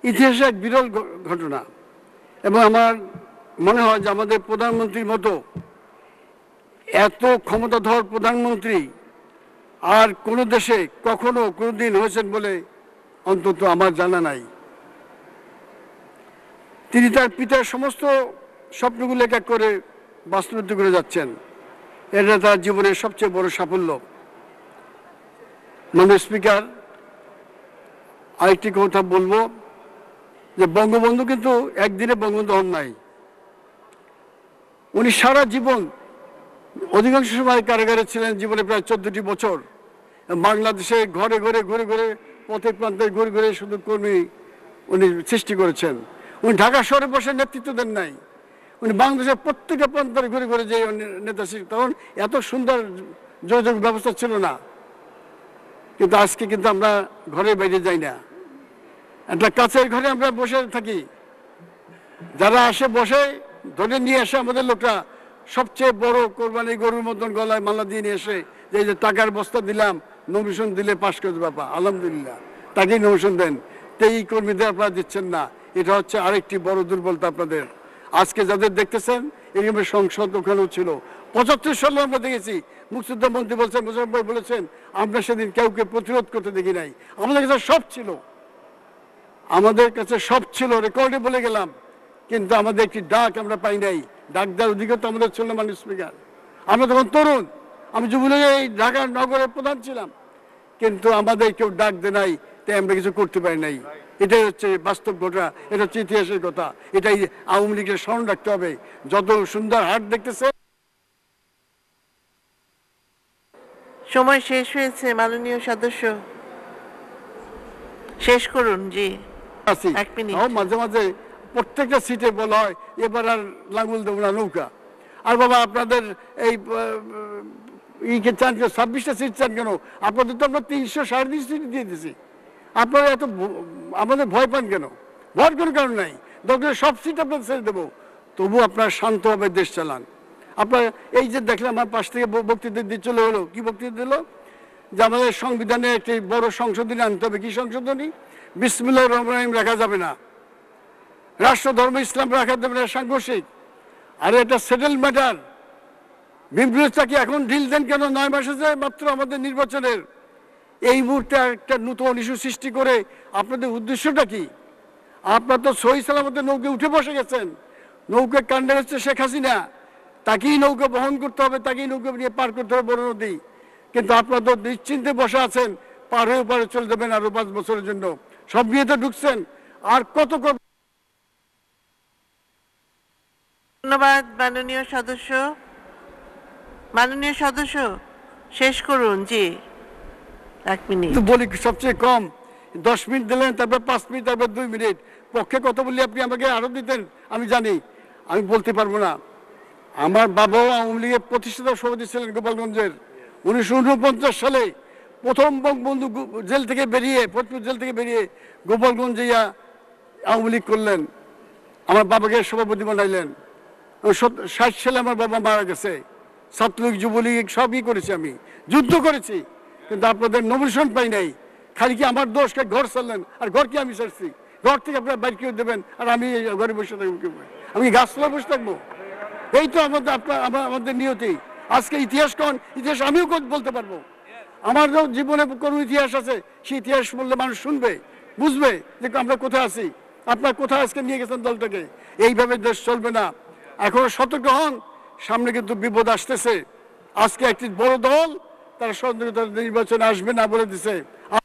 ইতিহাসে এক বিরল ঘটনা। এবং আমার মনে হয় যে আমাদের প্রধানমন্ত্রীর মতো এত ক্ষমতাধর প্রধানমন্ত্রী আর কোন দেশে কখনো কোনোদিন হয়েছেন বলে অন্তত আমার জানা নাই। তিনি তার পিতার সমস্ত স্বপ্নগুলো এক এক করে বাস্তবায়িত করে যাচ্ছেন। এটা তার জীবনের সবচেয়ে বড় সাফল্য। মাননীয় স্পিকার, আরেকটি কথা বলবো যে বঙ্গবন্ধু কিন্তু একদিনে বঙ্গবন্ধু হন নাই। উনি সারা জীবন অধিকাংশ সময় কারাগারে ছিলেন, জীবনে প্রায় 14টি বছর। বাংলাদেশে ঘরে ঘরে ঘুরে ঘুরে পথে প্রান্তে ঘুরে ঘুরে শুধু কর্মী উনি সৃষ্টি করেছেন। উনি ঢাকা শহরে বসে নেতৃত্ব দেন নাই, উনি বাংলাদেশের প্রত্যেকটা প্রান্তে ঘুরে ঘুরে যে নেতা সৃষ্টি, তখন এত সুন্দর যোগাযোগ ব্যবস্থা ছিল না। কিন্তু আজকে কিন্তু আমরা ঘরের বাইরে যাই না, একটা কাছের ঘরে আমরা বসে থাকি। যারা আসে বসে ধরে নিয়ে আসে আমাদের লোকরা, সবচেয়ে বড় কোরবানি গরুর মতন গলায় মালা দিয়ে নিয়ে এসে যে টাকার বস্তা দিলাম, নমিশন দিলে পাশ করে বাবা আলহামদুলিল্লাহ, তাকেই নমিশন দেন। এই কর্মীদের আপনারা দিচ্ছেন না, এটা হচ্ছে আরেকটি বড় দুর্বলতা আপনাদের। আজকে যাদের দেখতেছেন এরকম সংসদ ওখানেও ছিল। 75 সালে আমরা দেখেছি, মুক্তিযোদ্ধা মন্ত্রী বলছেন, মুশাররফ ভাই বলেছেন, আমরা সেদিন কাউকে প্রতিরোধ করতে দেখি নাই। আমাদের কাছে সব ছিল, আমাদের কাছে সব ছিল, রেকর্ডে বলে গেলাম। কিন্তু আমাদের একটি ডাক আমরা পাই নাই। ডাক দেওয়ার অধিকার তো আমাদের ছিল মাননীয় স্পিকার। আমরা তখন তরুণ, আমি যুবলীগে এই ঢাকা নগরের প্রধান ছিলাম, কিন্তু আমাদের কেউ ডাক দেয় নাই, তাই আমরা কিছু করতে পারি নাই। এটাই হচ্ছে বাস্তব ঘটনা, এটা হচ্ছে ইতিহাসের কথা। এটাই আওয়ামী লীগের স্মরণ রাখতে হবে। যত সুন্দর হাট দেখতেছে। সময় শেষ হয়েছে, মাননীয় সদস্য শেষ করুন। জি, এক মিনিট। মাঝে মাঝে প্রত্যেকটা সিটে বলা হয় এবার আর লাঙ্গুল দেবো না, নৌকা। আর বাবা আপনাদের এই চান কেন, 26টা সিট চান কেন? আপনাদের তো আমরা 300 350 সিট দিয়ে দিছি। আপনারা এত আমাদের ভয় পান কেন? ভয় কোনো কারণ নাই, দরকার সব সিট আপনাদের ছেড়ে দেবো। তবু আপনারা শান্তভাবে দেশ চালান। আপনার এই যে দেখলাম আমার পাশ থেকে বক্তৃতা দিয়ে চলে হলো, কি বক্তৃতা দিল যে আমাদের সংবিধানে একটি বড় সংশোধনী আনতে হবে। কি সংশোধনী? বিসমিল্লাহির রহমানির রহিম রাখা যাবে না, রাষ্ট্র ধর্ম ইসলাম রাখা যাবে না, সাংঘর্ষিক। আর এটা সেটেল ম্যাটার। বিপ্লবটাকে এখন ঢিল দেন কেন? 9 মাস আছে মাত্র আমাদের নির্বাচনের। এই মুহূর্তে একটা নতুন ইস্যু সৃষ্টি করে আপনাদের উদ্দেশ্যটা কি? আপনার তো সহি সালামতে নৌকে উঠে বসে গেছেন। নৌকা কাণ্ডে হচ্ছে শেখ হাসিনা, তাকেই নৌকা বহন করতে হবে, তাকেই নৌকা নিয়ে পার করতে হবে বড় নদী। কিন্তু আপনারা তো নিশ্চিন্তে বসে আছেন, পার হয়ে পারে চলে যাবেন আরো 5 বছরের জন্য। সব বিয়েতে ঢুকছেন, আর কত ধন্যবাদ মাননীয় সদস্য। মাননীয় সদস্য শেষ করুন। জি, 1 মিনিট বলি। সবচেয়ে কম 10 মিনিট দিলেন, তারপর 5 মিনিট, তারপর 2 মিনিট। পক্ষে কত বললে আপনি আমাকে আরো দিতেন, আমি জানি, আমি বলতে পারবো না। আমার বাবাও আওয়ামী লীগের প্রতিষ্ঠাতা সভাপতি ছিলেন গোপালগঞ্জের। 1949 সালে প্রথম বঙ্গবন্ধু জেল থেকে বেরিয়ে, ফরিদপুর জেল থেকে বেরিয়ে গোপালগঞ্জে আওয়ামী লীগ করলেন। আমার বাবাকে সভাপতি বানাইলেন। 60 সালে আমার বাবা মারা গেছে। ছাত্রলীগ, যুবলীগ সবই করেছি, আমি যুদ্ধ করেছি, কিন্তু আপনাদের নমিনেশন পাই নাই। খালি কি আমার দোষ? ঘর ছাড়লেন, আর ঘর কি আমি ছাড়ছি? ঘর থেকে আপনারা বাইর করে দেবেন, আর আমি ঘরে বসে থাকবো? আমি গাছতলায় বসে থাকবো? এই তো আমাদের নিয়তি। আজকে ইতিহাস কোন ইতিহাস আমিও বলতে পারবো। আমার জীবনে কোন ইতিহাস আছে, সেই ইতিহাস বললে মানুষ শুনবে, বুঝবে যে আমরা কোথায় আছি। আপনার কোথায় আজকে নিয়ে গেছেন দলটাকে। এইভাবে দেশ চলবে না। এখনো সতর্ক হন, সামনে কিন্তু বিপদ আসতেছে। আজকে একটি বড় দল তারা নির্বাচনে আসবে না বলে দিছে।